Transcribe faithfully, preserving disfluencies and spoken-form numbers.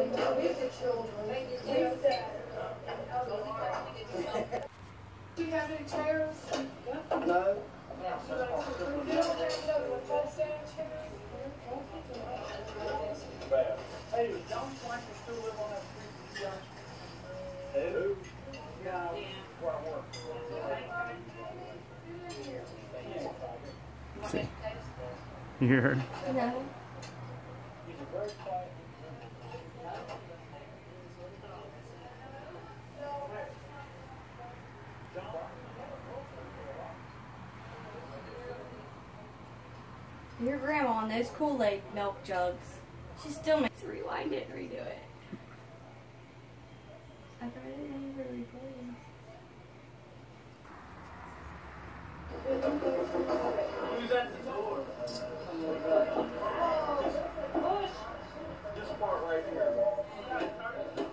Do you have any chairs? No. Hey, was John Swanker still live on that street? Who? Yeah. Where I work. You heard? No. He's a very quiet. Your grandma on those Kool-Aid milk jugs. She still makes rewind it and redo it. I thought I didn't really play. Who's at the door? Push! This part right here.